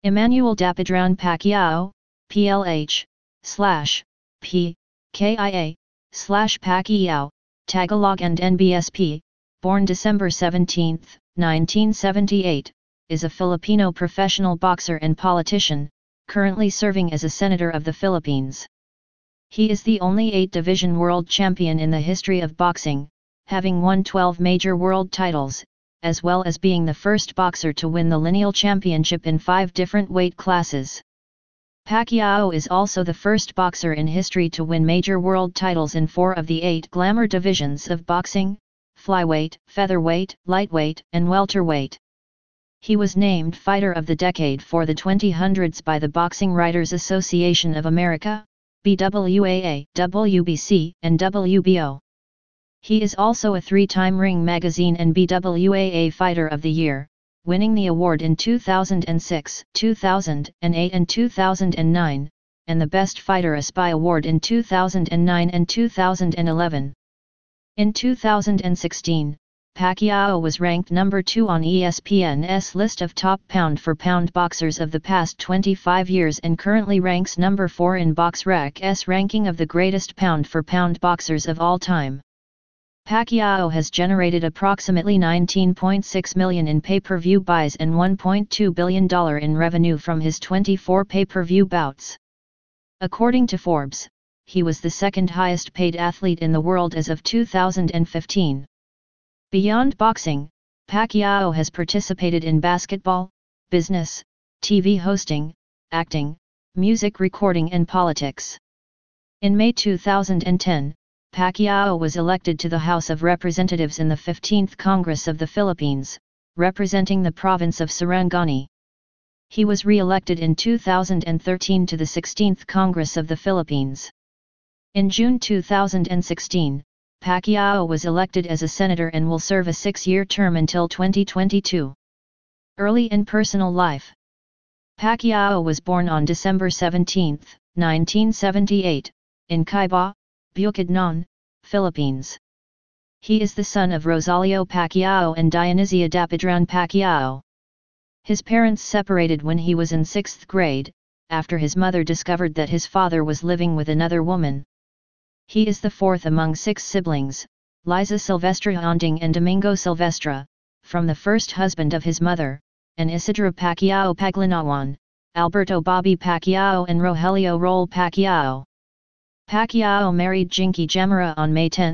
Emmanuel Dapidraun Pacquiao, PLH, /P, KIA, /Pacquiao, Tagalog and NBSP, born December 17, 1978, is a Filipino professional boxer and politician, currently serving as a senator of the Philippines. He is the only 8-division world champion in the history of boxing, having won 12 major world titles, as well as being the first boxer to win the lineal championship in 5 different weight classes. Pacquiao is also the first boxer in history to win major world titles in 4 of the 8 glamour divisions of boxing: flyweight, featherweight, lightweight, and welterweight. He was named Fighter of the Decade for the 2000s by the Boxing Writers Association of America, BWAA, WBC, and WBO. He is also a 3-time Ring Magazine and BWAA Fighter of the Year, winning the award in 2006, 2008 and 2009, and the Best Fighter ASPI Award in 2009 and 2011. In 2016, Pacquiao was ranked number 2 on ESPN's list of top pound-for-pound boxers of the past 25 years and currently ranks number 4 in BoxRec's ranking of the greatest pound-for-pound boxers of all time. Pacquiao has generated approximately $19.6 million in pay-per-view buys and $1.2 billion in revenue from his 24 pay-per-view bouts. According to Forbes, he was the second highest paid athlete in the world as of 2015. Beyond boxing, Pacquiao has participated in basketball, business, TV hosting, acting, music recording and politics. In May 2010, Pacquiao was elected to the House of Representatives in the 15th Congress of the Philippines, representing the province of Sarangani. He was re-elected in 2013 to the 16th Congress of the Philippines. In June 2016, Pacquiao was elected as a senator and will serve a 6-year term until 2022. Early in personal life. Pacquiao was born on December 17, 1978, in Caiba, Bukidnon, Philippines. He is the son of Rosalio Pacquiao and Dionisia Dapidraun Pacquiao. His parents separated when he was in 6th grade, after his mother discovered that his father was living with another woman. He is the 4th among 6 siblings, Liza Silvestre Onding and Domingo Silvestre, from the first husband of his mother, and Isidro Pacquiao Paglinawan, Alberto Bobby Pacquiao and Rogelio Roel Pacquiao. Pacquiao married Jinky Gemara on May 10,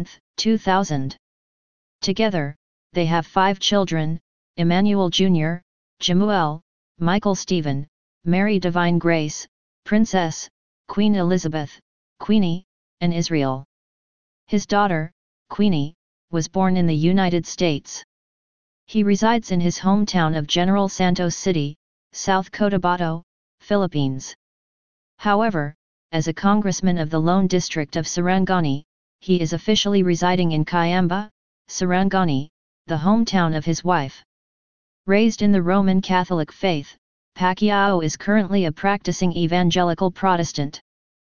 2000. Together, they have 5 children: Emmanuel Jr., Jamuel, Michael Stephen, Mary Divine Grace, Princess, Queen Elizabeth, Queenie, and Israel. His daughter, Queenie, was born in the United States. He resides in his hometown of General Santos City, South Cotabato, Philippines. However, as a congressman of the Lone District of Sarangani, he is officially residing in Cayamba, Sarangani, the hometown of his wife. Raised in the Roman Catholic faith, Pacquiao is currently a practicing evangelical Protestant.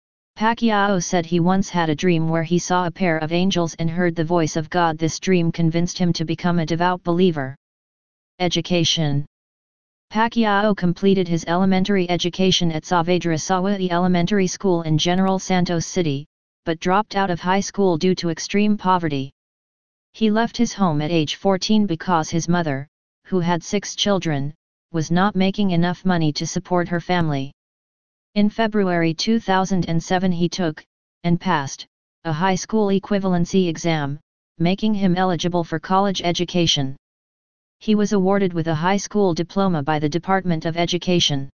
Pacquiao said he once had a dream where he saw a pair of angels and heard the voice of God. This dream convinced him to become a devout believer. Education. Pacquiao completed his elementary education at Saavedra Sawa'i Elementary School in General Santos City, but dropped out of high school due to extreme poverty. He left his home at age 14 because his mother, who had 6 children, was not making enough money to support her family. In February 2007 he took, and passed, a high school equivalency exam, making him eligible for college education. He was awarded with a high school diploma by the Department of Education.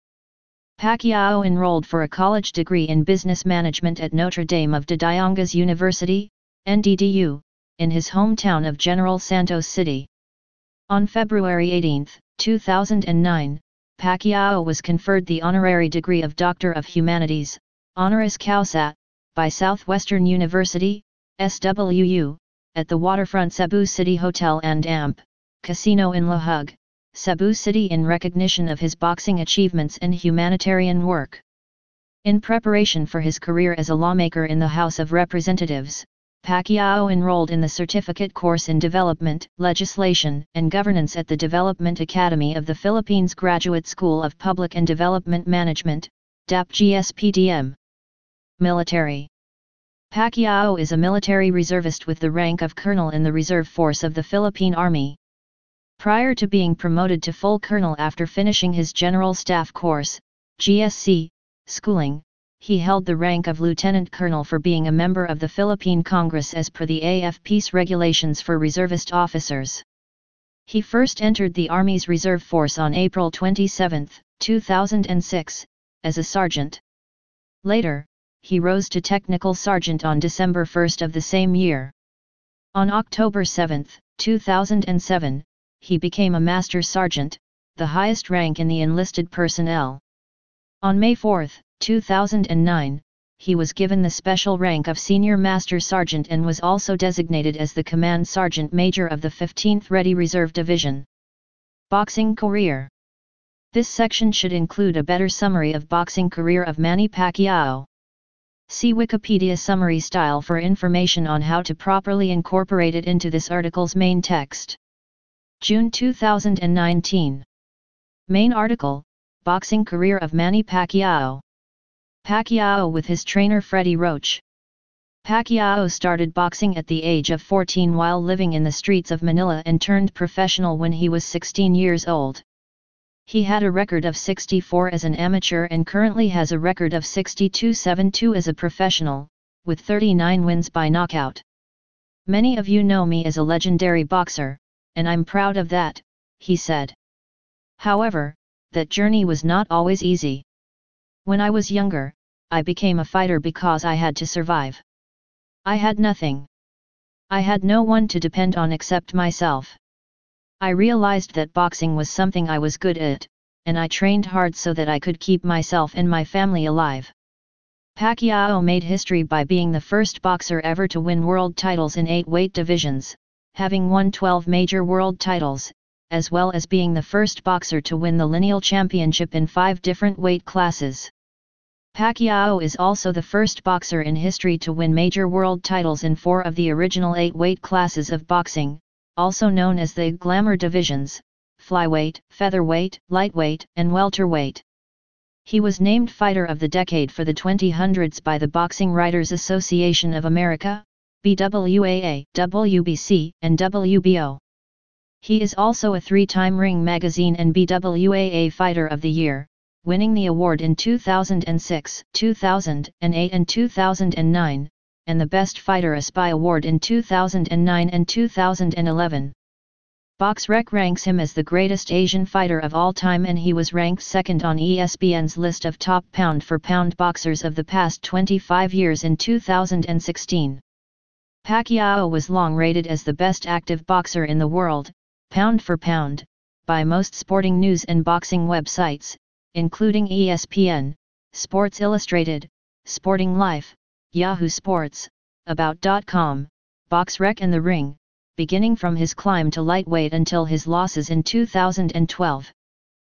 Pacquiao enrolled for a college degree in business management at Notre Dame of Diongas University, NDDU, in his hometown of General Santos City. On February 18, 2009, Pacquiao was conferred the honorary degree of Doctor of Humanities, honoris causa, by Southwestern University, SWU, at the waterfront Cebu City Hotel and AMP Casino in Lahug, Cebu City, in recognition of his boxing achievements and humanitarian work. In preparation for his career as a lawmaker in the House of Representatives, Pacquiao enrolled in the certificate course in Development, Legislation, and Governance at the Development Academy of the Philippines Graduate School of Public and Development Management, DAP-GSPDM. Military. Pacquiao is a military reservist with the rank of colonel in the Reserve Force of the Philippine Army. Prior to being promoted to full colonel after finishing his General Staff Course, GSC, schooling, he held the rank of Lieutenant Colonel for being a member of the Philippine Congress as per the AFP's regulations for reservist officers. He first entered the Army's Reserve Force on April 27, 2006, as a sergeant. Later, he rose to Technical Sergeant on December 1 of the same year. On October 7, 2007, he became a Master Sergeant, the highest rank in the enlisted personnel. On May 4, 2009, he was given the special rank of Senior Master Sergeant and was also designated as the Command Sergeant Major of the 15th Ready Reserve Division. Boxing career. This section should include a better summary of boxing career of Manny Pacquiao. See Wikipedia summary style for information on how to properly incorporate it into this article's main text. June 2019. Main article, Boxing career of Manny Pacquiao. Pacquiao with his trainer Freddie Roach. Pacquiao started boxing at the age of 14 while living in the streets of Manila and turned professional when he was 16 years old. He had a record of 64 as an amateur and currently has a record of 62-72 as a professional, with 39 wins by knockout. Many of you know me as a legendary boxer, and I'm proud of that, he said. However, that journey was not always easy. When I was younger, I became a fighter because I had to survive. I had nothing. I had no one to depend on except myself. I realized that boxing was something I was good at, and I trained hard so that I could keep myself and my family alive. Pacquiao made history by being the first boxer ever to win world titles in 8 weight divisions, having won 12 major world titles, as well as being the first boxer to win the lineal championship in 5 different weight classes. Pacquiao is also the first boxer in history to win major world titles in 4 of the original 8 weight classes of boxing, also known as the Glamour divisions, flyweight, featherweight, lightweight, and welterweight. He was named Fighter of the Decade for the 2000s by the Boxing Writers Association of America, BWAA, WBC, and WBO. He is also a 3-time Ring Magazine and BWAA Fighter of the Year, winning the award in 2006, 2008 and 2009, and the Best Fighter ASPI Award in 2009 and 2011. BoxRec ranks him as the greatest Asian fighter of all time and he was ranked second on ESPN's list of top pound-for-pound boxers of the past 25 years in 2016. Pacquiao was long rated as the best active boxer in the world, pound for pound, by most sporting news and boxing websites, including ESPN, Sports Illustrated, Sporting Life, Yahoo Sports, About.com, BoxRec and The Ring, beginning from his climb to lightweight until his losses in 2012.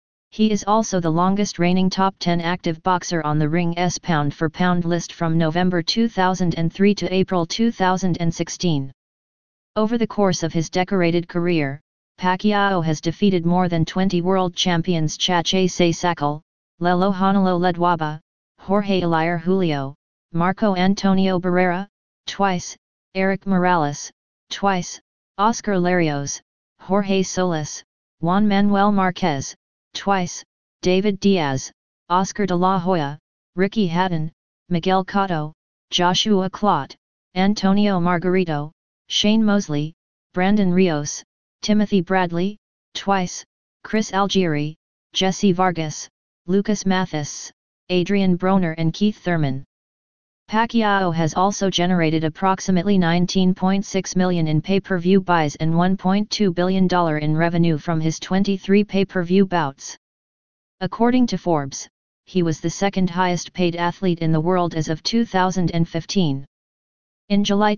He is also the longest reigning top 10 active boxer on the Ring's pound-for-pound list from November 2003 to April 2016. Over the course of his decorated career, Pacquiao has defeated more than 20 world champions Chacha Sacal, Lelo Hanalo Ledwaba, Jorge Eliar Julio, Marco Antonio Barrera, twice, Eric Morales, twice, Oscar Larios, Jorge Solis, Juan Manuel Marquez, twice, David Diaz, Oscar de la Hoya, Ricky Hatton, Miguel Cotto, Joshua Clot, Antonio Margarito, Shane Mosley, Brandon Rios, Timothy Bradley, twice, Chris Algieri, Jesse Vargas, Lucas Mathis, Adrian Broner and Keith Thurman. Pacquiao has also generated approximately $19.6 million in pay-per-view buys and $1.2 billion in revenue from his 23 pay-per-view bouts. According to Forbes, he was the second highest paid athlete in the world as of 2015. In July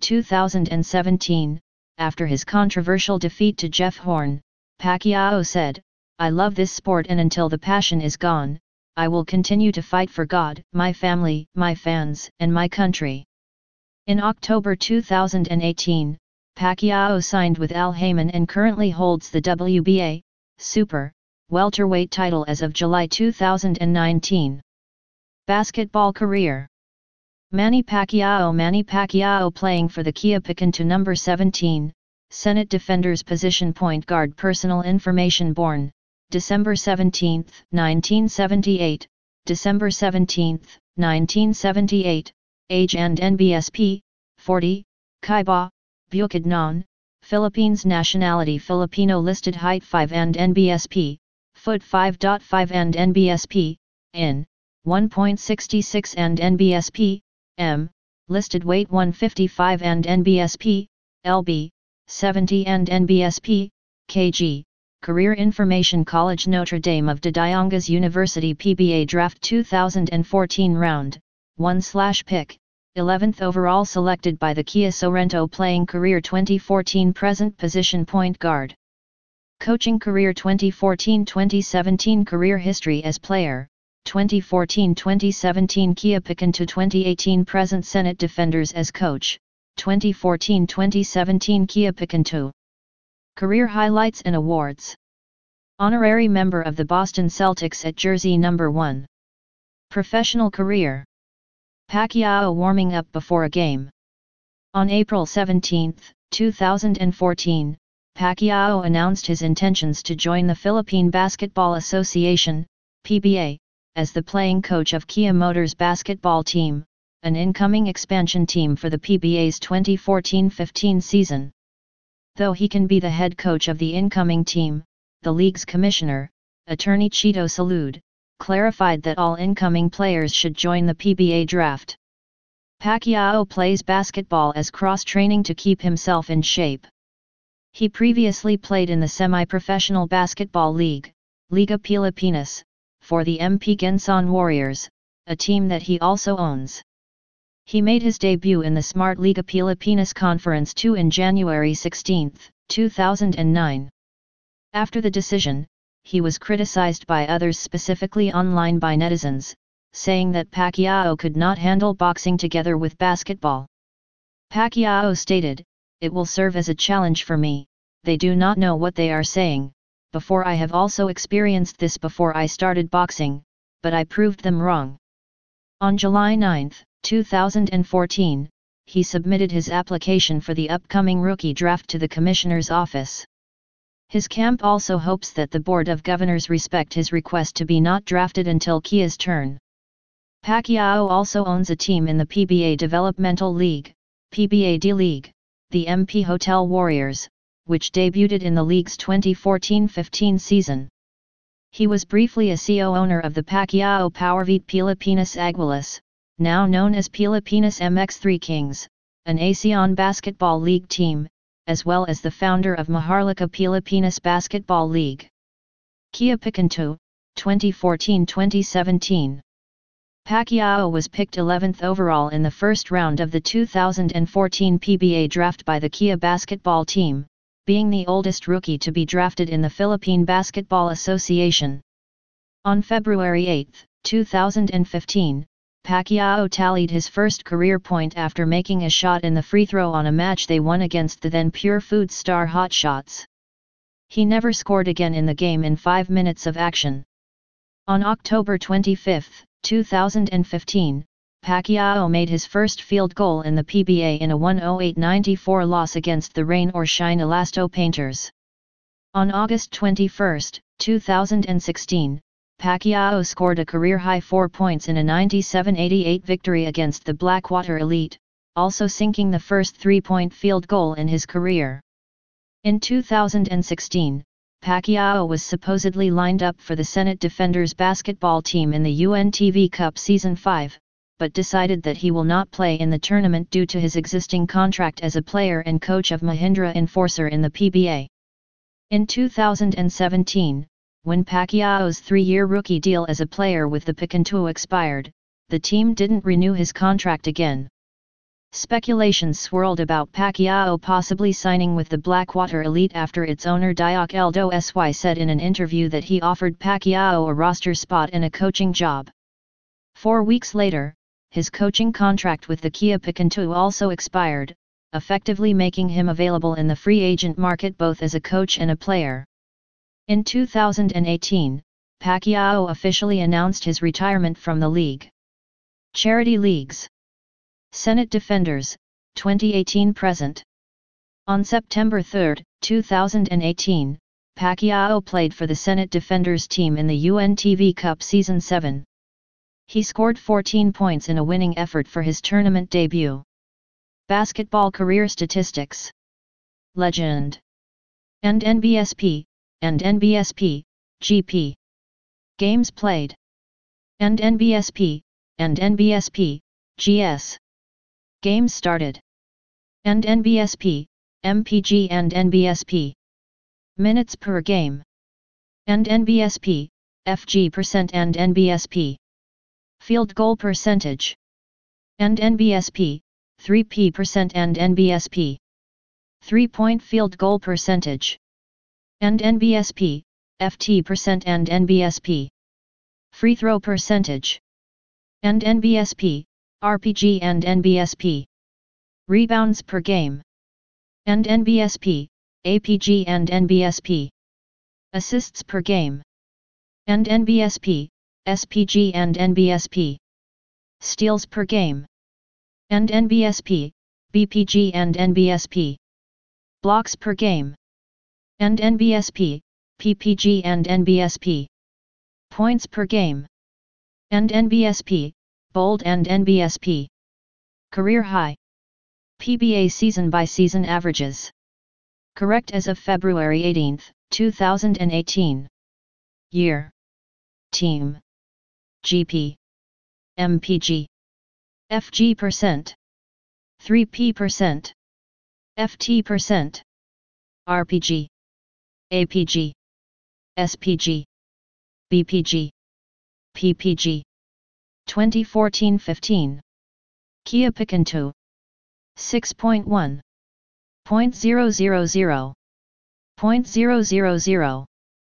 2017, after his controversial defeat to Jeff Horn, Pacquiao said, "I love this sport and until the passion is gone, I will continue to fight for God, my family, my fans, and my country." In October 2018, Pacquiao signed with Al Haymon and currently holds the WBA Super welterweight title as of July 2019. Basketball career. Manny Pacquiao playing for the Kia Picantu number 17, Senate Defenders position point guard. Personal information. Born December 17, 1978, December 17, 1978, age and NBSP, 40, Kaiba, Bukidnon, Philippines. Nationality Filipino. Listed height 5 and NBSP, foot 5.5 and NBSP, in, 1.66 and NBSP, m, listed weight 155 and NBSP, lb, 70 and NBSP, kg. Career information. College Notre Dame of de Diongas University. PBA Draft 2014 Round 1/pick, 11th overall selected by the Kia Sorrento. Playing career 2014 present position point guard. Coaching career 2014-2017 Career history as player, 2014-2017 Kia Picantu. 2018 present Senate Defenders as coach, 2014-2017 Kia Picantu. Career highlights and awards. Honorary member of the Boston Celtics at jersey number 1. Professional career. Pacquiao warming up before a game. On April 17, 2014, Pacquiao announced his intentions to join the Philippine Basketball Association, PBA, as the playing coach of Kia Motors basketball team, an incoming expansion team for the PBA's 2014-15 season. Though he can be the head coach of the incoming team, the league's commissioner, attorney Chito Salud, clarified that all incoming players should join the PBA draft. Pacquiao plays basketball as cross-training to keep himself in shape. He previously played in the semi-professional basketball league, Liga Pilipinas, for the MP Gensan Warriors, a team that he also owns. He made his debut in the Smart Liga Pilipinas Conference 2 in January 16, 2009. After the decision, he was criticized by others, specifically online by netizens, saying that Pacquiao could not handle boxing together with basketball. Pacquiao stated, "It will serve as a challenge for me. They do not know what they are saying. Before I have also experienced this before I started boxing, but I proved them wrong." On July 9, 2014, he submitted his application for the upcoming rookie draft to the commissioner's office. His camp also hopes that the Board of Governors respect his request to be not drafted until Kia's turn. Pacquiao also owns a team in the PBA Developmental League, PBA D-League, the MP Hotel Warriors, which debuted in the league's 2014-15 season. He was briefly a co-owner of the Pacquiao Powervite Pilipinas Aguilas, now known as Pilipinas MX3 Kings, an ASEAN Basketball League team, as well as the founder of Maharlika Pilipinas Basketball League. Kia Picantu, 2014-2017. Pacquiao was picked 11th overall in the first round of the 2014 PBA draft by the Kia basketball team, being the oldest rookie to be drafted in the Philippine Basketball Association. On February 8, 2015, Pacquiao tallied his first career point after making a shot in the free throw on a match they won against the then Pure Foods star Hot Shots. He never scored again in the game in 5 minutes of action. On October 25, 2015, Pacquiao made his first field goal in the PBA in a 108-94 loss against the Rain or Shine Elasto Painters. On August 21, 2016, Pacquiao scored a career-high 4 points in a 97-88 victory against the Blackwater Elite, also sinking the first three-point field goal in his career. In 2016, Pacquiao was supposedly lined up for the Senate Defenders basketball team in the UNTV Cup Season 5, but decided that he will not play in the tournament due to his existing contract as a player and coach of Mahindra Enforcer in the PBA. In 2017, when Pacquiao's 3-year rookie deal as a player with the Picantu expired, the team didn't renew his contract again. Speculations swirled about Pacquiao possibly signing with the Blackwater Elite after its owner Diok Eldo Sy said in an interview that he offered Pacquiao a roster spot and a coaching job. 4 weeks later, his coaching contract with the Kia Picanto also expired, effectively making him available in the free agent market both as a coach and a player. In 2018, Pacquiao officially announced his retirement from the league. Charity Leagues. Senate Defenders, 2018-present. On September 3, 2018, Pacquiao played for the Senate Defenders team in the UNTV Cup Season 7. He scored 14 points in a winning effort for his tournament debut. Basketball career statistics. Legend. And NBSP, GP. Games played. And NBSP, GS. Games started. And NBSP, MPG and NBSP. Minutes per game. And NBSP, FG% and NBSP. Field goal percentage. And NBSP, 3P% and NBSP. 3-point field goal percentage. And NBSP, FT% and NBSP. Free throw percentage. And NBSP, RPG and NBSP. Rebounds per game. And NBSP, APG and NBSP. Assists per game. And NBSP, SPG and NBSP. Steals per game. And NBSP, BPG and NBSP. Blocks per game. And NBSP, PPG and NBSP. Points per game. And NBSP, bold and NBSP. Career high. PBA season-by-season averages. Correct as of February 18, 2018. Year. Team. GP. MPG. FG%. 3P%. FT%. RPG. APG. SPG. BPG. PPG. 2014-15. Kia Picanto. 6.1. 0.000. 0.000.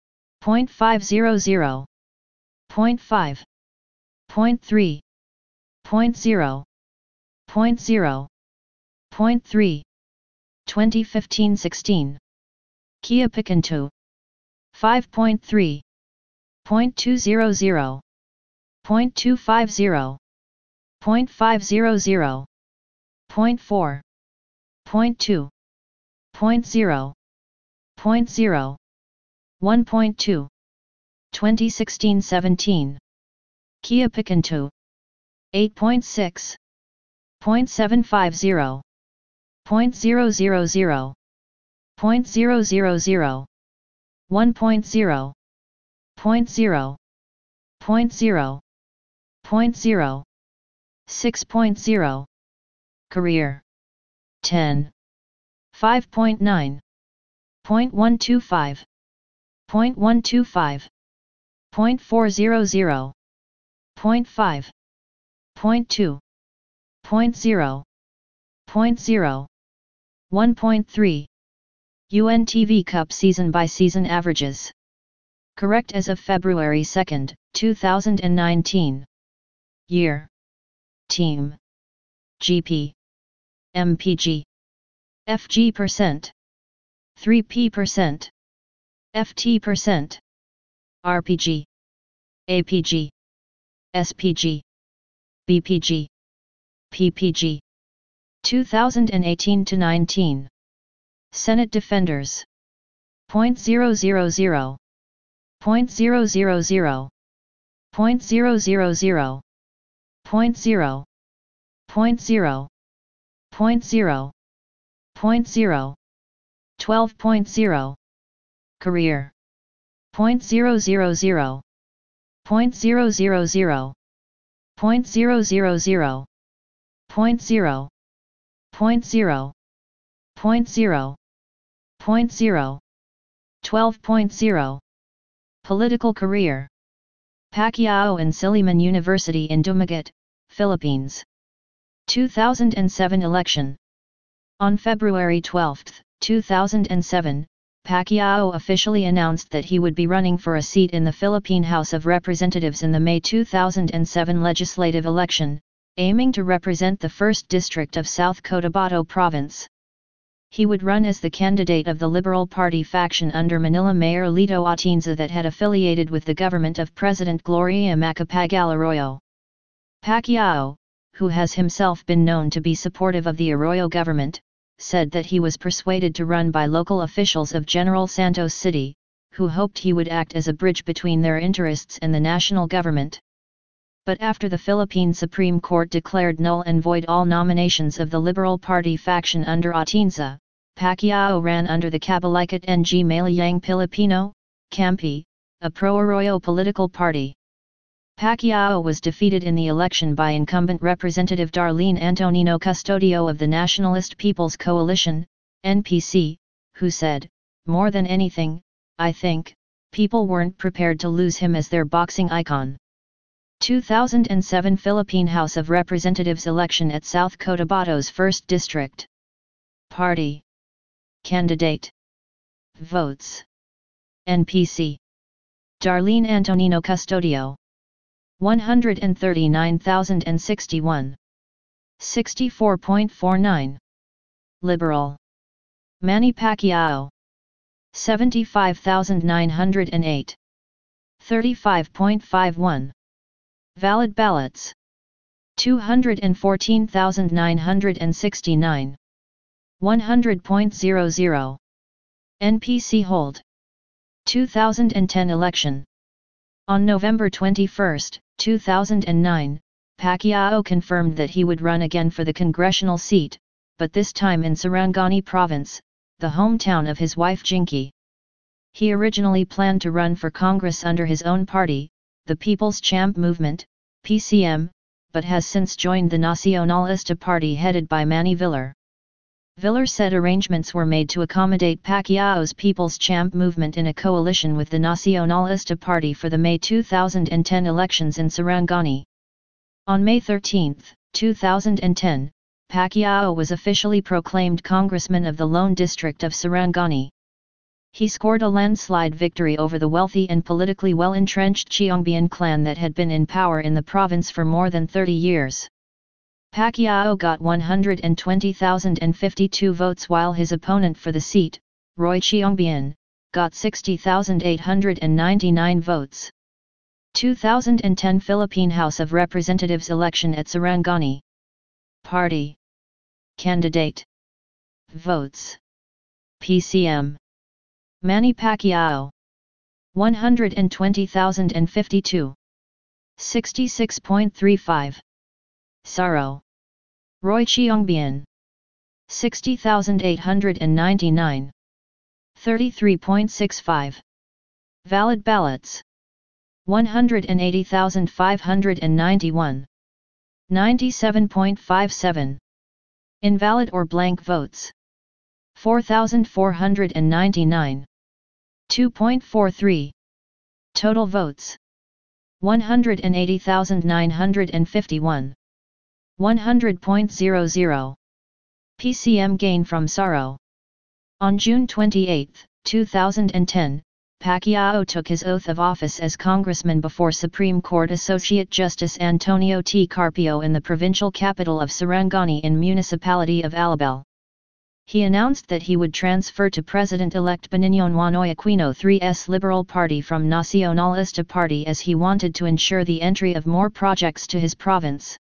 0.500. 0.5. 0.3. 0.0. 0.0. 0.3. 2015-16. Kia Picanto. 5.3. 0.200. 0.250. 0.500. 0.4. 0.2. 0.0. 0.0. 1.2. 2016-17. Kia Picanto. 8.6. 0.750. 0.000. 0.000. 1.0. 0.0. 0.0. 0.0. 6.0. Career. 10. 5.9. 0.125. 0.125. 0.400. 0.5. 0.2. 0.0. 0.0. 1.3. UNTV Cup season-by-season averages. Correct as of February 2, 2019. Year. Team. GP. MPG. FG%. 3P%. FT%. RPG. APG. SPG. BPG. PPG. 2018-19. Senate Defenders. 0.000. 0.000. 0.000. 0.0. 0.0. 0.0. 0.0. 12.0. Career. 0.000. 0.000. 0.000. 0.0. 0.0. 0.0. 0.0. 12.0. Political career. Pacquiao in Silliman University in Dumaguete, Philippines. 2007 election. On February 12, 2007, Pacquiao officially announced that he would be running for a seat in the Philippine House of Representatives in the May 2007 legislative election, aiming to represent the 1st District of South Cotabato Province. He would run as the candidate of the Liberal Party faction under Manila Mayor Lito Atienza that had affiliated with the government of President Gloria Macapagal Arroyo. Pacquiao, who has himself been known to be supportive of the Arroyo government, said that he was persuaded to run by local officials of General Santos City, who hoped he would act as a bridge between their interests and the national government. But after the Philippine Supreme Court declared null and void all nominations of the Liberal Party faction under Atienza, Pacquiao ran under the Kabalikat ng Malayang Pilipino, CAMPI, a pro-Arroyo political party. Pacquiao was defeated in the election by incumbent Representative Darlene Antonino Custodio of the Nationalist People's Coalition, NPC, who said, "More than anything, I think, people weren't prepared to lose him as their boxing icon." 2007 Philippine House of Representatives election at South Cotabato's 1st District. Party. Candidate. Votes. NPC. Darlene Antonino Custodio. 139,061. 64.49. Liberal. Manny Pacquiao. 75,908. 35.51. Valid ballots. 214,969. 100.00. NPC hold. 2010 election. On November 21, 2009, Pacquiao confirmed that he would run again for the congressional seat, but this time in Sarangani Province, the hometown of his wife Jinky. He originally planned to run for Congress under his own party, the People's Champ Movement, PCM, but has since joined the Nacionalista Party headed by Manny Villar. Villar said arrangements were made to accommodate Pacquiao's People's Champ Movement in a coalition with the Nacionalista Party for the May 2010 elections in Sarangani. On May 13, 2010, Pacquiao was officially proclaimed Congressman of the Lone District of Sarangani. He scored a landslide victory over the wealthy and politically well-entrenched Chiongbian clan that had been in power in the province for more than 30 years. Pacquiao got 120,052 votes while his opponent for the seat, Roy Chiongbian, got 60,899 votes. 2010 Philippine House of Representatives election at Sarangani. Party. Candidate. Votes. PCM. Manny Pacquiao. 120,052. 66.35. Saro. Roy Chiongbian. 60,899. 33.65. Valid ballots. 180,591. 97.57. Invalid or blank votes. 4,499. 2.43. Total votes. 180,951. 100.00. PCM gain from Saro. On June 28, 2010, Pacquiao took his oath of office as congressman before Supreme Court Associate Justice Antonio T. Carpio in the provincial capital of Sarangani in municipality of Alabel. He announced that he would transfer to President-elect Benigno Noynoy Aquino III's Liberal Party from Nacionalista Party as he wanted to ensure the entry of more projects to his province.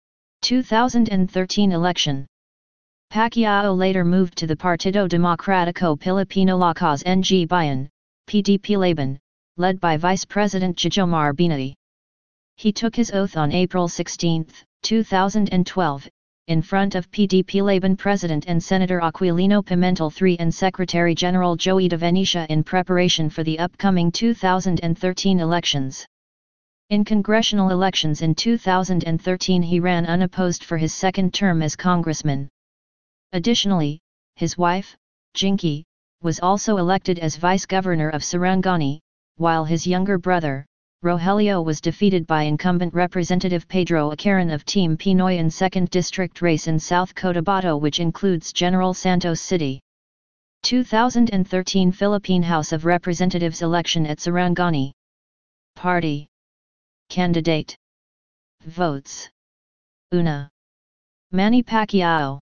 2013 election. Pacquiao later moved to the Partido Democrático Pilipino Lakas ng Bayan, PDP Laban, led by Vice President Jejomar Binay. He took his oath on April 16, 2012, in front of PDP Laban President and Senator Aquilino Pimentel III and Secretary General Joey De Venecia in preparation for the upcoming 2013 elections. In congressional elections in 2013 he ran unopposed for his second term as congressman. Additionally, his wife, Jinky, was also elected as vice governor of Sarangani, while his younger brother, Rogelio, was defeated by incumbent Representative Pedro Acaran of Team Pinoy in 2nd District race in South Cotabato, which includes General Santos City. 2013 Philippine House of Representatives election at Sarangani. Party. Candidate. Votes. Una. Manny Pacquiao.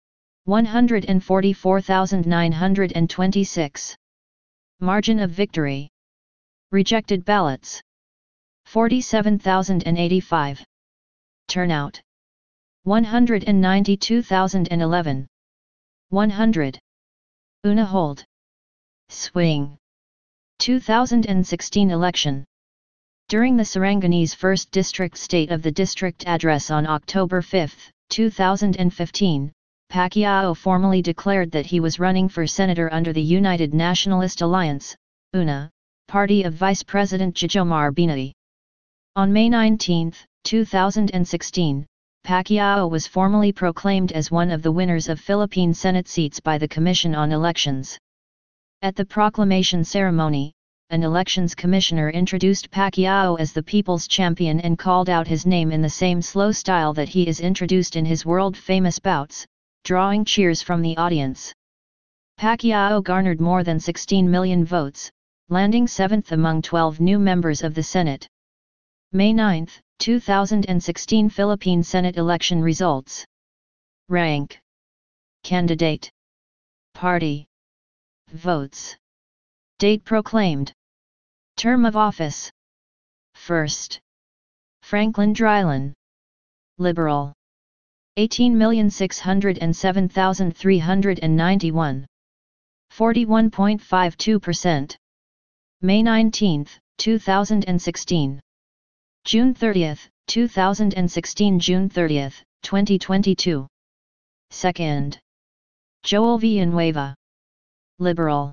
144,926. Margin of victory. Rejected ballots. 47,085. Turnout. 192,011. 100. Una hold. Swing. 2016 election. During the Saranganese 1st District State of the District Address on October 5, 2015, Pacquiao formally declared that he was running for senator under the United Nationalist Alliance, UNA, party of Vice President Jajomar Binay. On May 19, 2016, Pacquiao was formally proclaimed as one of the winners of Philippine Senate seats by the Commission on Elections. At the proclamation ceremony, an elections commissioner introduced Pacquiao as the people's champion and called out his name in the same slow style that he is introduced in his world-famous bouts, drawing cheers from the audience. Pacquiao garnered more than 16 million votes, landing 7th among 12 new members of the Senate. May 9, 2016 Philippine Senate election results. Rank. Candidate. Party. Votes. Date proclaimed. Term of office. First. Franklin Drilon. Liberal. 18,607,391. 41.52%. May 19, 2016. June 30, 2016 June 30, 2022. Second. Joel Villanueva. Liberal.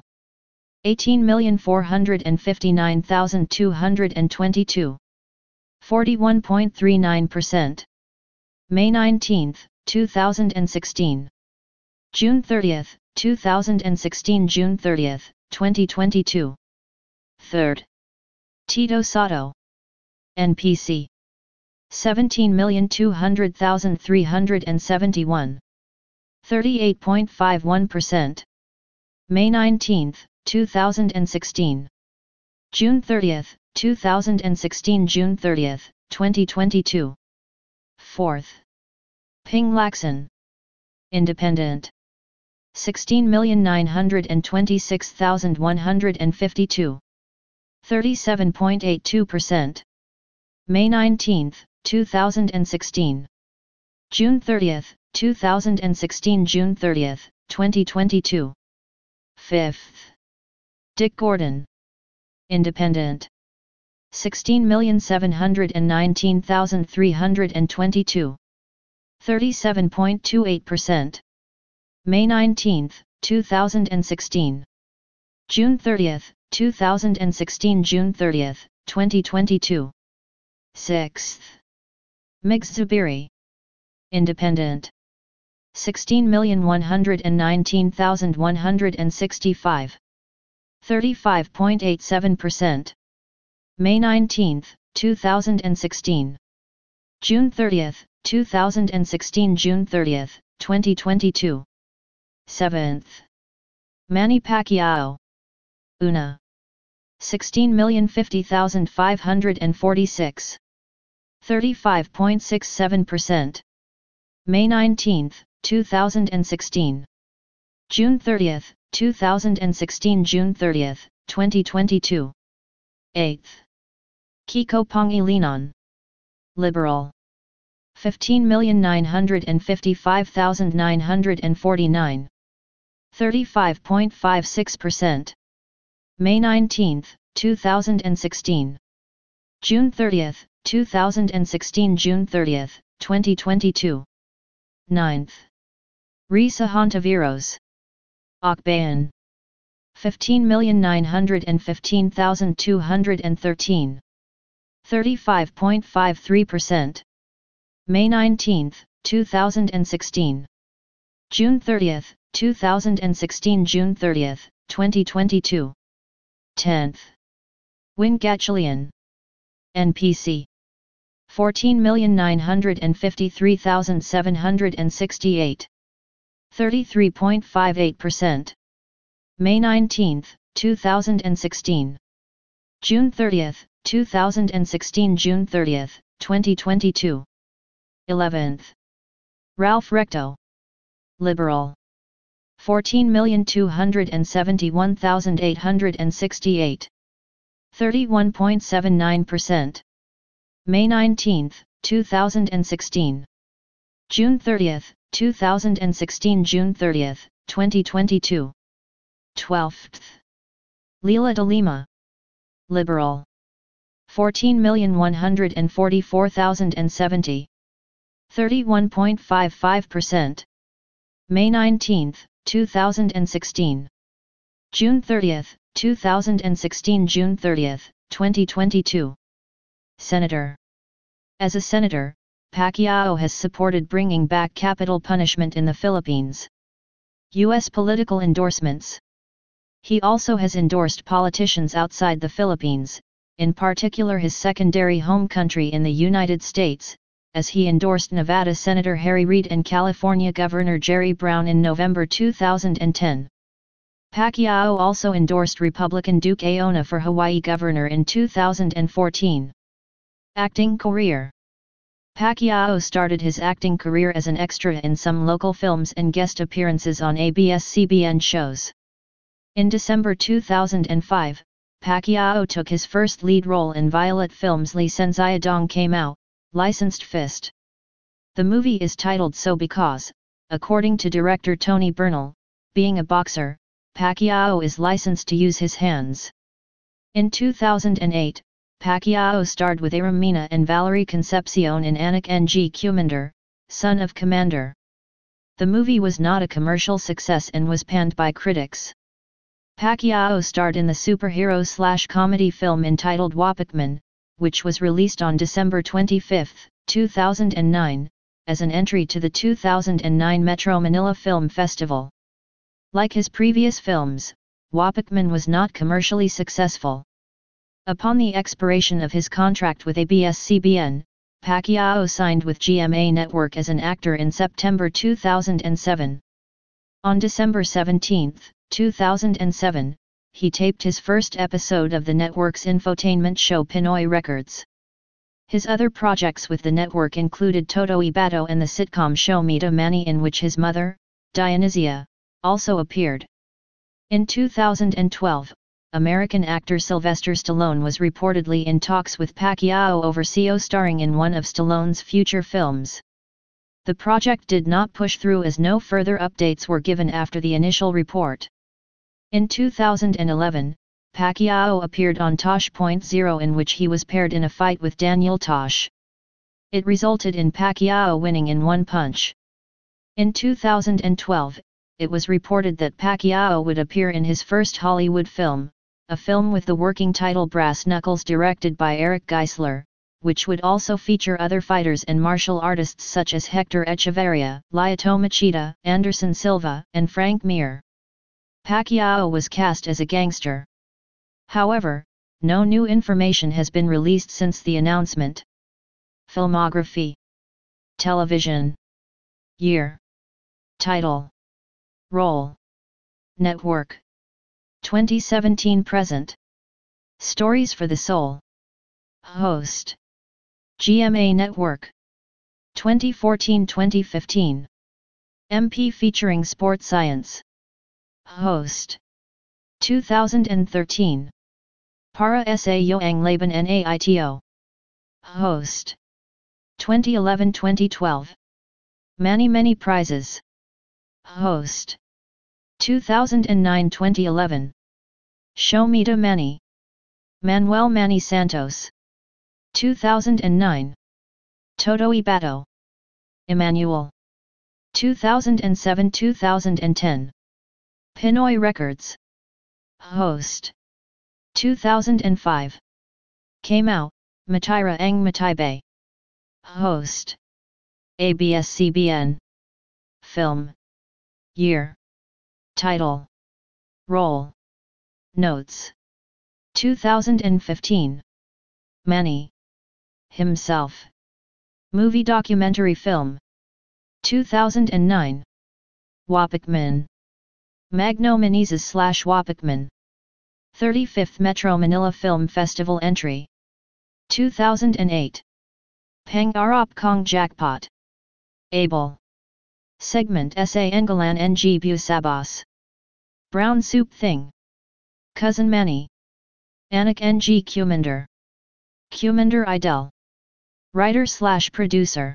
18,459,222. 41.39%. May 19, 2016. June 30, 2016 June 30, 2022. Third. Tito Sotto. NPC. 17,200,371. 38.51%. May 19, 2016. June 30, 2016 June 30, 2022. Fourth. Ping Lacson. Independent. 16,926,152. 37.82%. May 19, 2016. June 30, 2016 June 30, 2022. Fifth. Dick Gordon. Independent. 16,719,322. 37.28%. May 19, 2016. June 30, 2016 June 30, 2022. Sixth. Mix Zubiri. Independent. 16,119,165. 35.87%. May 19, 2016. June 30, 2016 June 30, 2022. Seventh. Manny Pacquiao. UNA. 16,050,546. 35.67%. May 19, 2016. June 30, 2016 June 30, 2022. 8th. Kiko Pangilinan. Liberal. 15,955,949. 35.56%. May 19, 2016. June 30, 2016 June 30, 2022. 9th. Risa Hontiveros. Akbayan. 15,915,213. 35.53%. May 19, 2016. June 30, 2016 June 30, 2022. 10th. Win Gatchalian. NPC. 14,953,768. 33.58%. May 19, 2016. June 30, 2016 June 30, 2022. 11th. Ralph Recto. Liberal. 14,271,868. 31.79%. May 19, 2016. June 30, 2016. June 30, 2022. 12th. Leila de Lima. Liberal. 14,144,070. 31.55%. May 19, 2016. June 30, 2016. June 30, 2022. Senator. As a senator, Pacquiao has supported bringing back capital punishment in the Philippines. U.S. political endorsements. He also has endorsed politicians outside the Philippines, in particular his secondary home country in the United States, as he endorsed Nevada Senator Harry Reid and California Governor Jerry Brown in November 2010. Pacquiao also endorsed Republican Duke Aiona for Hawaii Governor in 2014. Acting career. Pacquiao started his acting career as an extra in some local films and guest appearances on ABS-CBN shows. In December 2005, Pacquiao took his first lead role in Violet Films' Licencia Dong Came Out, Licensed Fist. The movie is titled so because, according to director Tony Bernal, being a boxer, Pacquiao is licensed to use his hands. In 2008, Pacquiao starred with Aram Mina and Valerie Concepcion in Anak Ng Commander, Son of Commander. The movie was not a commercial success and was panned by critics. Pacquiao starred in the superhero-slash-comedy film entitled Wapikman, which was released on December 25, 2009, as an entry to the 2009 Metro Manila Film Festival. Like his previous films, Wapikman was not commercially successful. Upon the expiration of his contract with ABS-CBN, Pacquiao signed with GMA Network as an actor in September 2007. On December 17, 2007, he taped his first episode of the network's infotainment show Pinoy Records. His other projects with the network included Toto y Bato and the sitcom show Meet Manny, in which his mother, Dionysia, also appeared. In 2012, American actor Sylvester Stallone was reportedly in talks with Pacquiao over co-starring in one of Stallone's future films. The project did not push through as no further updates were given after the initial report. In 2011, Pacquiao appeared on Tosh.0, in which he was paired in a fight with Daniel Tosh. It resulted in Pacquiao winning in one punch. In 2012, it was reported that Pacquiao would appear in his first Hollywood film, a film with the working title Brass Knuckles, directed by Eric Geisler, which would also feature other fighters and martial artists such as Hector Echeverria, Lyoto Machida, Anderson Silva, and Frank Mir. Pacquiao was cast as a gangster. However, no new information has been released since the announcement. Filmography. Television. Year. Title. Role. Network. 2017-present. Stories for the Soul. Host. GMA Network. 2014-2015. MP featuring Sport Science. Host. 2013. Para sa Yoang Laban Naito. Host. 2011-2012. Many prizes. Host. 2009-2011. Show Meet Manny. Manuel Manny Santos. 2009. Toto y Bato. Emmanuel. 2007-2010. Pinoy Records. Host. 2005. Came Out, Matira Ang Matibay. Host. ABS-CBN. Film. Year. Title. Role. Notes. 2015. Manny. Himself. Movie documentary film. 2009. Wapikman. Magno Menezes/Wapikman. 35th Metro Manila Film Festival entry. 2008. Pangarap Kong Jackpot. Abel. Segment sa Engalan ng Bu Sabas. Brown soup thing. Cousin Manny. Anak ng Cuminder. Cuminder Idel. Writer/producer.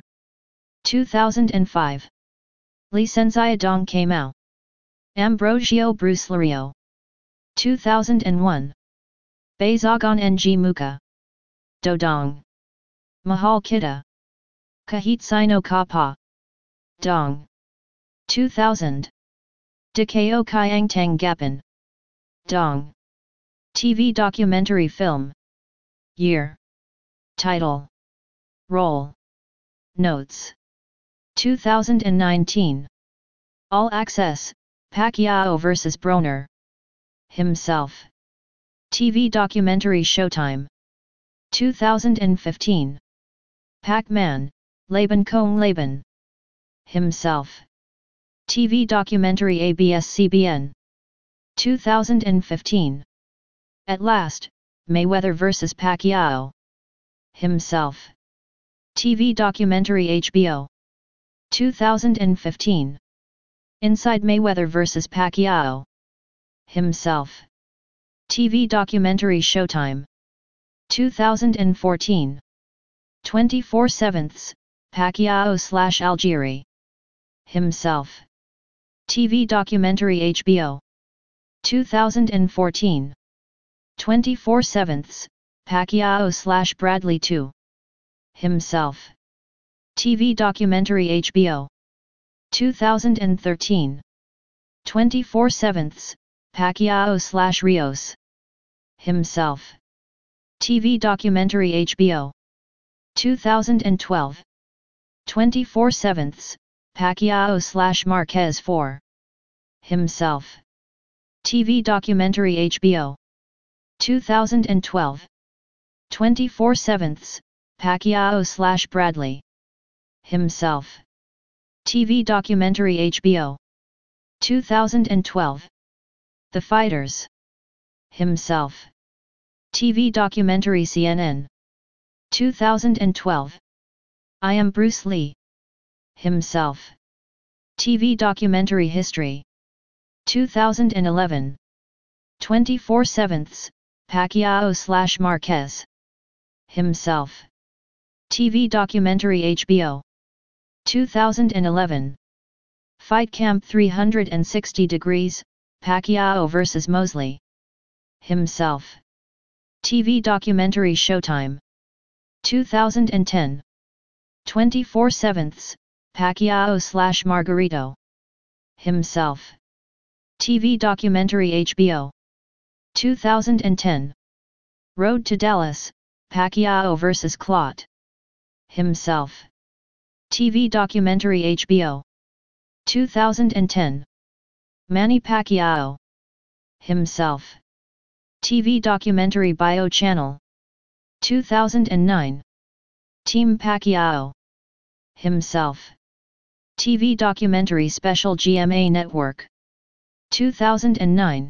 2005. Licencia Dong Camao. Ambrosio Bruslerio. 2001. Bazagon ng Muka. Dodong. Mahal Kita. Kahit Sino Ka Dong. 2000. Dikao Kayang Tang Gapan. Dong. TV documentary film. Year. Title. Role. Notes. 2019. All Access, Pacquiao vs. Broner. Himself. TV documentary Showtime. 2015. Pac-Man, Laban Kong Laban. Himself. TV documentary ABS-CBN. 2015. At Last, Mayweather vs. Pacquiao. Himself. TV documentary HBO. 2015. Inside Mayweather vs. Pacquiao. Himself. TV documentary Showtime. 2014. 24/7, Pacquiao/Algieri. Himself. TV documentary HBO. 2014. 24/7, Pacquiao/Bradley 2. Himself. TV documentary HBO. 2013. 24/7, Pacquiao/Rios. Himself. TV documentary HBO. 2012. 24/7, Pacquiao/Marquez 4. Himself. TV documentary HBO. 2012. 24/7, Pacquiao/Bradley. Himself. TV documentary HBO. 2012. The Fighters. Himself. TV documentary CNN. 2012. I Am Bruce Lee. Himself. TV documentary History. 2011. 24/7, Pacquiao/Marquez. Himself. TV documentary HBO. 2011. Fight Camp 360 Degrees, Pacquiao vs. Mosley. Himself. TV documentary Showtime. 2010. 24/7, Pacquiao/Margarito. Himself. TV documentary HBO. 2010. Road to Dallas, Pacquiao vs. Clot. Himself. TV documentary HBO. 2010. Manny Pacquiao. Himself. TV documentary Bio Channel. 2009. Team Pacquiao. Himself. TV documentary Special GMA Network. 2009.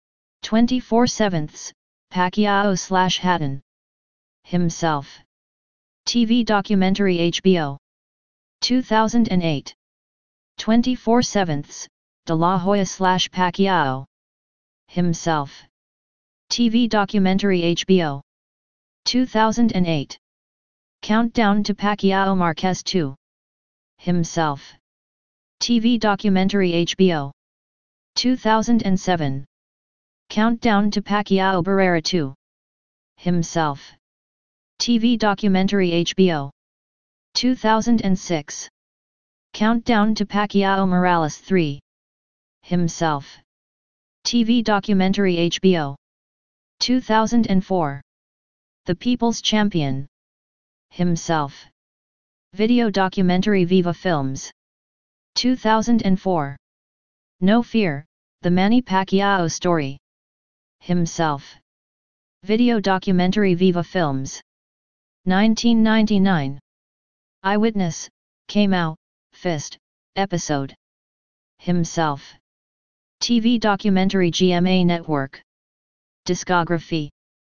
24/7, Pacquiao/Hatton. Himself. TV documentary HBO. 2008. 24/7, De La Hoya/Pacquiao. Himself. TV documentary HBO. 2008. Countdown to Pacquiao Marquez 2. Himself. TV documentary HBO. 2007. Countdown to Pacquiao Barrera 2. Himself. TV documentary HBO. 2006. Countdown to Pacquiao Morales 3. Himself. TV documentary HBO. 2004. The People's Champion. Himself. Video documentary Viva Films. 2004. No Fear, The Manny Pacquiao Story. Himself. Video documentary Viva Films. 1999. Eyewitness, Camao, Fist, episode. Himself. TV documentary GMA Network. Discography.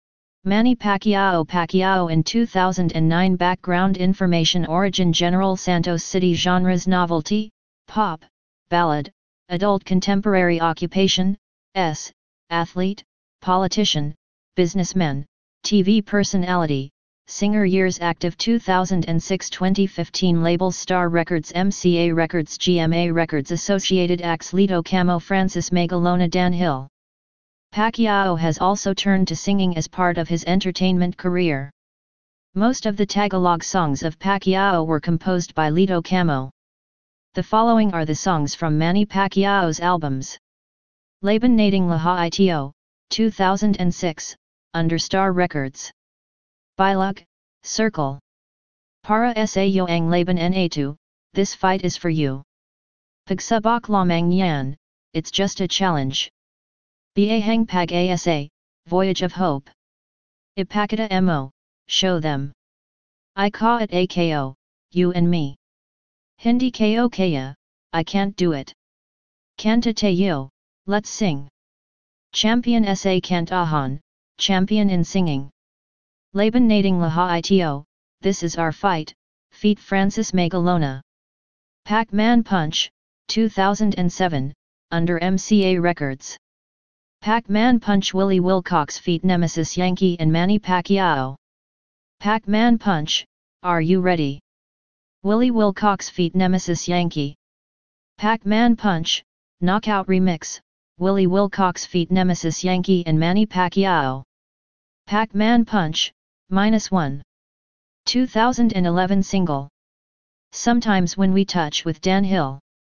Manny Pacquiao in 2009. Background information. Origin: General Santos City. Genres: novelty, pop, ballad, adult contemporary. Occupation: athlete, politician, businessman, TV personality, singer. Years: active 2006-2015. Labels: Star Records, MCA Records, GMA Records. Associated acts: Lito Camo, Francis Magalona, Dan Hill. Pacquiao has also turned to singing as part of his entertainment career. Most of the Tagalog songs of Pacquiao were composed by Lito Camo. The following are the songs from Manny Pacquiao's albums. Laban Nating Lahat Ito, 2006, under Star Records. Bilug, Circle. Para sa iyo ang laban na, this fight is for you. Pagsubok lamang yan, it's just a challenge. Bahang Pag-asa, Voyage of Hope. Ipakita mo, show them. I ka at ako, you and me. Hindi ko kaya, I can't do it. Kanta tayo, let's sing. Champion sa kantahan, champion in singing. Laban nating lahat ito, this is our fight, feat. Francis Magalona. Pac-Man Punch, 2007, under MCA Records. Pac-Man Punch. Willie Wilcox feat. Nemesis Yankee and Manny Pacquiao. Pac-Man Punch, are you ready? Willie Wilcox feat. Nemesis Yankee. Pac-Man Punch, Knockout Remix, Willie Wilcox feat. Nemesis Yankee and Manny Pacquiao. Pac-Man Punch, -1. 2011 single. Sometimes When We Touch with Dan Hill.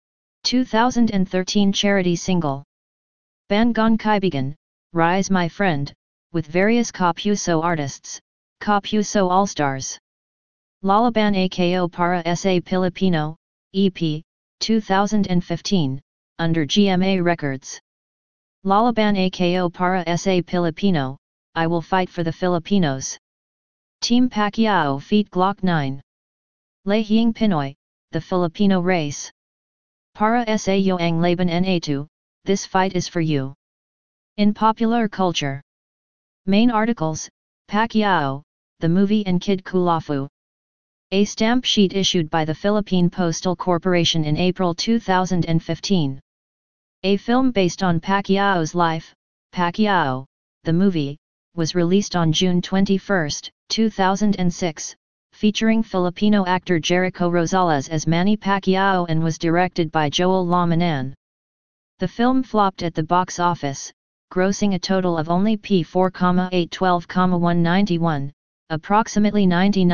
2013 charity single. Bangon Kaibigan, Rise My Friend, with various Kapuso artists, Kapuso All-Stars. Lalaban Ako Para Sa Pilipino, EP, 2015, under GMA Records. Lalaban Ako Para Sa Pilipino, I Will Fight for the Filipinos. Team Pacquiao feat. Glock 9. Lahing Pinoy, The Filipino Race. Para sa iyo ang laban na, this fight is for you. In popular culture. Main articles: Pacquiao, the movie and Kid Kulafu. A stamp sheet issued by the Philippine Postal Corporation in April 2015. A film based on Pacquiao's life, Pacquiao, the movie, was released on June 21, 2006, featuring Filipino actor Jericho Rosales as Manny Pacquiao and was directed by Joel Lamanan. The film flopped at the box office, grossing a total of only $4.812,191, approximately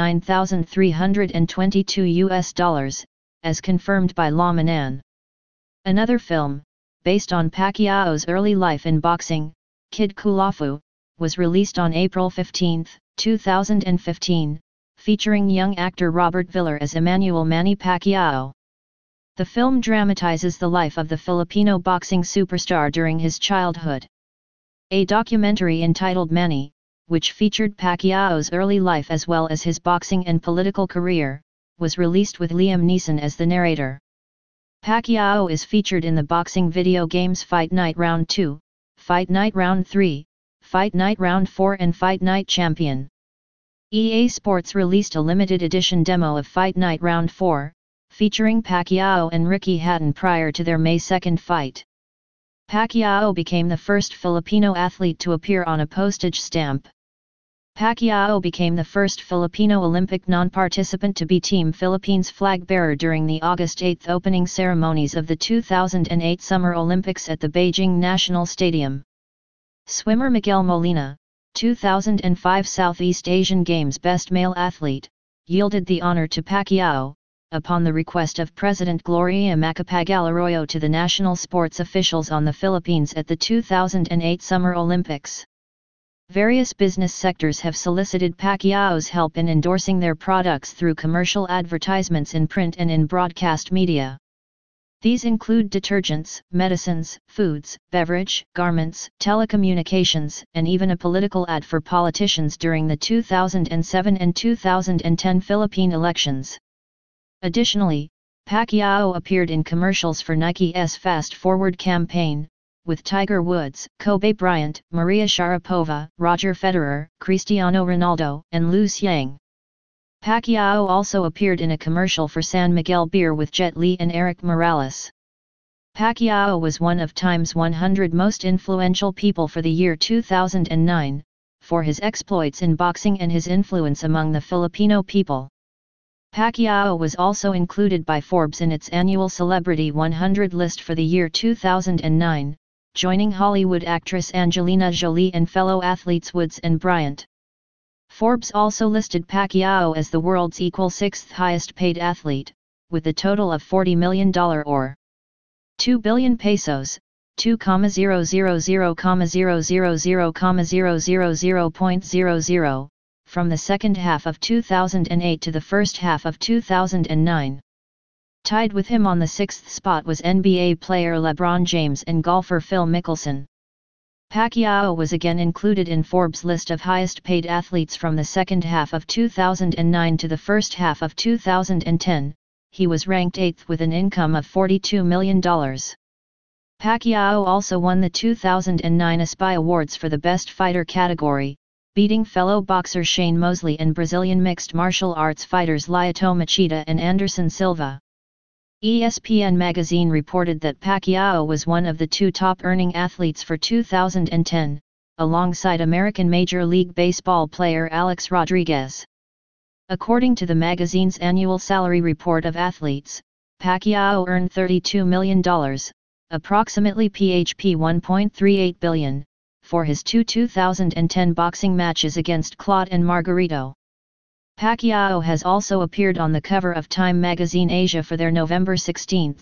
$99,322, as confirmed by Lamanan. Another film, based on Pacquiao's early life in boxing, Kid Kulafu, was released on April 15, 2015, featuring young actor Robert Villar as Emmanuel Manny Pacquiao. The film dramatizes the life of the Filipino boxing superstar during his childhood. A documentary entitled Manny, which featured Pacquiao's early life as well as his boxing and political career, was released with Liam Neeson as the narrator. Pacquiao is featured in the boxing video games Fight Night Round 2, Fight Night Round 3, Fight Night Round 4 and Fight Night Champion. EA Sports released a limited edition demo of Fight Night Round 4, featuring Pacquiao and Ricky Hatton prior to their May 2 fight. Pacquiao became the first Filipino athlete to appear on a postage stamp. Pacquiao became the first Filipino Olympic non-participant to be Team Philippines flag bearer during the August 8 opening ceremonies of the 2008 Summer Olympics at the Beijing National Stadium. Swimmer Miguel Molina, 2005 Southeast Asian Games Best Male Athlete, yielded the honor to Pacquiao, upon the request of President Gloria Macapagal-Arroyo to the national sports officials on the Philippines at the 2008 Summer Olympics. Various business sectors have solicited Pacquiao's help in endorsing their products through commercial advertisements in print and in broadcast media. These include detergents, medicines, foods, beverage, garments, telecommunications, and even a political ad for politicians during the 2007 and 2010 Philippine elections. Additionally, Pacquiao appeared in commercials for Nike's Fast Forward campaign, with Tiger Woods, Kobe Bryant, Maria Sharapova, Roger Federer, Cristiano Ronaldo, and Liu Xiang. Pacquiao also appeared in a commercial for San Miguel Beer with Jet Li and Erik Morales. Pacquiao was one of Time's 100 most influential people for the year 2009, for his exploits in boxing and his influence among the Filipino people. Pacquiao was also included by Forbes in its annual Celebrity 100 list for the year 2009, joining Hollywood actress Angelina Jolie and fellow athletes Woods and Bryant. Forbes also listed Pacquiao as the world's sixth highest paid athlete, with a total of $40 million or 2 billion pesos, 2,000,000,000.00, from the second half of 2008 to the first half of 2009. Tied with him on the sixth spot was NBA player LeBron James and golfer Phil Mickelson. Pacquiao was again included in Forbes' list of highest paid athletes from the second half of 2009 to the first half of 2010. He was ranked 8th with an income of $42 million. Pacquiao also won the 2009 ESPY Awards for the Best Fighter category, beating fellow boxer Shane Mosley and Brazilian mixed martial arts fighters Lyoto Machida and Anderson Silva. ESPN magazine reported that Pacquiao was one of the 2 top-earning athletes for 2010, alongside American Major League Baseball player Alex Rodriguez. According to the magazine's annual salary report of athletes, Pacquiao earned $32 million, approximately PHP 1.38 billion, for his 2010 boxing matches against Claude and Margarito. Pacquiao has also appeared on the cover of Time magazine Asia for their November 16,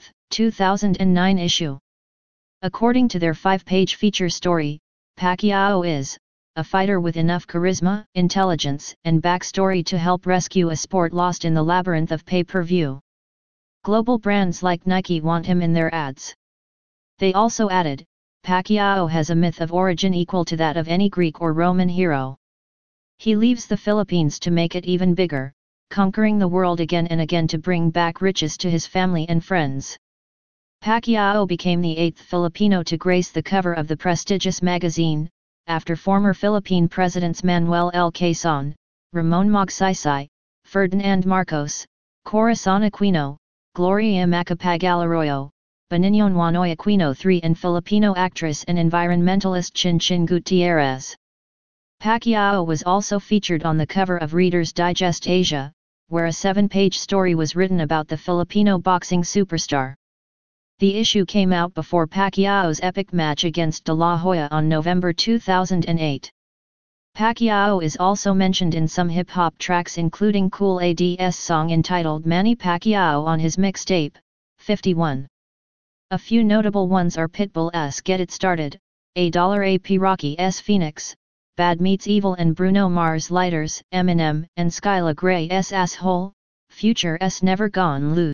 2009 issue. According to their 5-page feature story, Pacquiao is a fighter with enough charisma, intelligence, and backstory to help rescue a sport lost in the labyrinth of pay-per-view. Global brands like Nike want him in their ads. They also added, Pacquiao has a myth of origin equal to that of any Greek or Roman hero. He leaves the Philippines to make it even bigger, conquering the world again and again to bring back riches to his family and friends. Pacquiao became the 8th Filipino to grace the cover of the prestigious magazine, after former Philippine presidents Manuel L. Quezon, Ramon Magsaysay, Ferdinand Marcos, Corazon Aquino, Gloria Macapagal-Arroyo, Benigno Nonoy Aquino III and Filipino actress and environmentalist Chin Chin Gutierrez. Pacquiao was also featured on the cover of Reader's Digest Asia, where a 7-page story was written about the Filipino boxing superstar. The issue came out before Pacquiao's epic match against De La Hoya on November 2008. Pacquiao is also mentioned in some hip-hop tracks including Kool Ad's song entitled Manny Pacquiao on his mixtape, 51. A few notable ones are Pitbull's Get It Started, A$AP Rocky's Phoenix, Bad Meets Evil and Bruno Mars Lighters, Eminem and Skylar Grey's Asshole, Future's Never Gonna Lose.